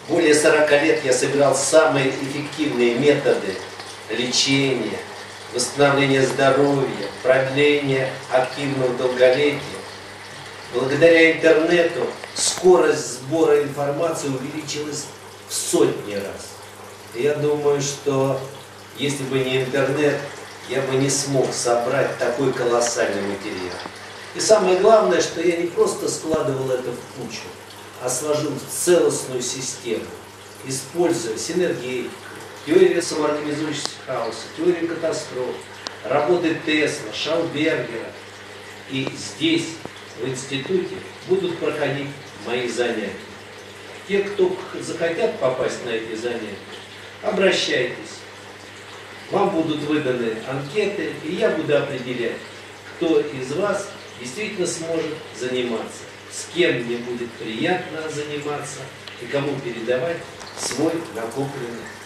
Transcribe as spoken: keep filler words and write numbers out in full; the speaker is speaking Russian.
Более сорока лет я собирал самые эффективные методы лечения, восстановления здоровья, продления активного долголетия. Благодаря интернету скорость сбора информации увеличилась в сотни раз. И я думаю, что если бы не интернет, я бы не смог собрать такой колоссальный материал. И самое главное, что я не просто складывал это в кучу, а сложил в целостную систему, используя синергетику, теорию самоорганизующегося хаоса, теорию катастроф, работы Тесла, Шаубергера. И здесь, в институте, будут проходить мои занятия. Те, кто захотят попасть на эти занятия, обращайтесь. Вам будут выданы анкеты, и я буду определять, кто из вас действительно сможет заниматься, с кем мне будет приятно заниматься и кому передавать свой накопленный